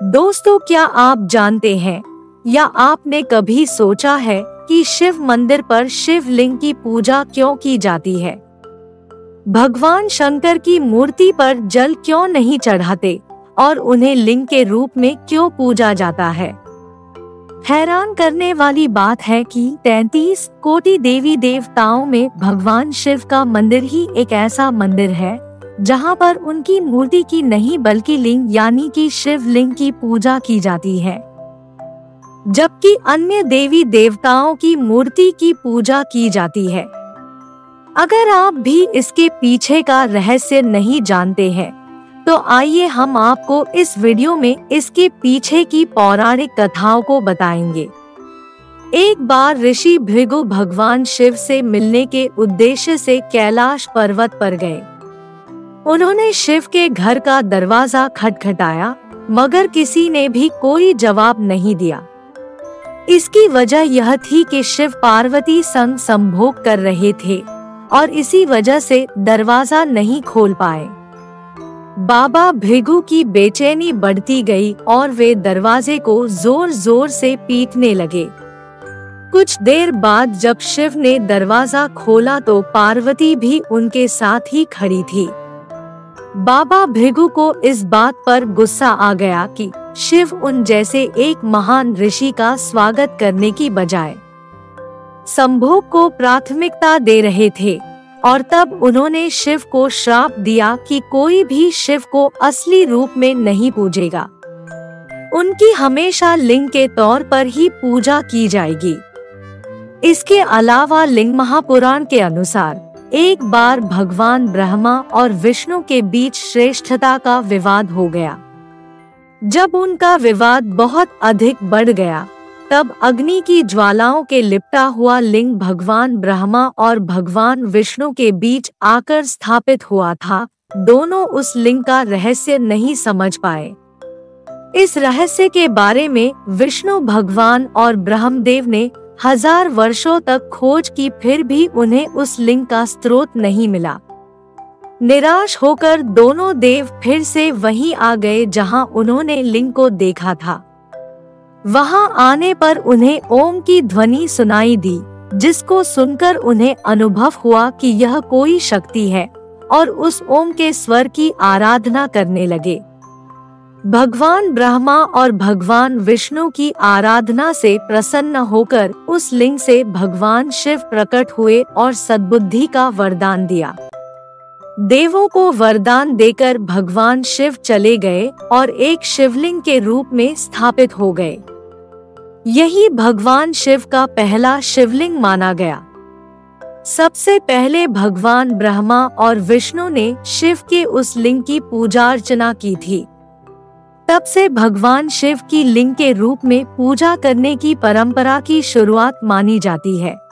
दोस्तों, क्या आप जानते हैं या आपने कभी सोचा है कि शिव मंदिर पर शिवलिंग की पूजा क्यों की जाती है? भगवान शंकर की मूर्ति पर जल क्यों नहीं चढ़ाते और उन्हें लिंग के रूप में क्यों पूजा जाता है? हैरान करने वाली बात है कि 33 कोटि देवी देवताओं में भगवान शिव का मंदिर ही एक ऐसा मंदिर है जहां पर उनकी मूर्ति की नहीं बल्कि लिंग यानी कि शिवलिंग की पूजा की जाती है, जबकि अन्य देवी देवताओं की मूर्ति की पूजा की जाती है। अगर आप भी इसके पीछे का रहस्य नहीं जानते हैं, तो आइए हम आपको इस वीडियो में इसके पीछे की पौराणिक कथाओं को बताएंगे। एक बार ऋषि भृगु भगवान शिव से मिलने के उद्देश्य से कैलाश पर्वत पर गए। उन्होंने शिव के घर का दरवाजा खटखटाया, मगर किसी ने भी कोई जवाब नहीं दिया। इसकी वजह यह थी कि शिव पार्वती संग संभोग कर रहे थे और इसी वजह से दरवाजा नहीं खोल पाए। बाबा भृगु की बेचैनी बढ़ती गई और वे दरवाजे को जोर जोर से पीटने लगे। कुछ देर बाद जब शिव ने दरवाजा खोला तो पार्वती भी उनके साथ ही खड़ी थी। बाबा भृगु को इस बात पर गुस्सा आ गया कि शिव उन जैसे एक महान ऋषि का स्वागत करने की बजाय संभोग को प्राथमिकता दे रहे थे, और तब उन्होंने शिव को श्राप दिया कि कोई भी शिव को असली रूप में नहीं पूजेगा। उनकी हमेशा लिंग के तौर पर ही पूजा की जाएगी। इसके अलावा लिंग महापुराण के अनुसार एक बार भगवान ब्रह्मा और विष्णु के बीच श्रेष्ठता का विवाद हो गया। जब उनका विवाद बहुत अधिक बढ़ गया, तब अग्नि की ज्वालाओं के लिपटा हुआ लिंग भगवान ब्रह्मा और भगवान विष्णु के बीच आकर स्थापित हुआ था। दोनों उस लिंग का रहस्य नहीं समझ पाए। इस रहस्य के बारे में विष्णु भगवान और ब्रह्मदेव ने 1000 वर्षों तक खोज की, फिर भी उन्हें उस लिंग का स्रोत नहीं मिला। निराश होकर दोनों देव फिर से वहीं आ गए जहां उन्होंने लिंग को देखा था। वहां आने पर उन्हें ओम की ध्वनि सुनाई दी, जिसको सुनकर उन्हें अनुभव हुआ कि यह कोई शक्ति है, और उस ओम के स्वर की आराधना करने लगे। भगवान ब्रह्मा और भगवान विष्णु की आराधना से प्रसन्न होकर उस लिंग से भगवान शिव प्रकट हुए और सद्बुद्धि का वरदान दिया। देवों को वरदान देकर भगवान शिव चले गए और एक शिवलिंग के रूप में स्थापित हो गए। यही भगवान शिव का पहला शिवलिंग माना गया। सबसे पहले भगवान ब्रह्मा और विष्णु ने शिव के उस लिंग की पूजा अर्चना की थी। तब से भगवान शिव की लिंग के रूप में पूजा करने की परंपरा की शुरुआत मानी जाती है।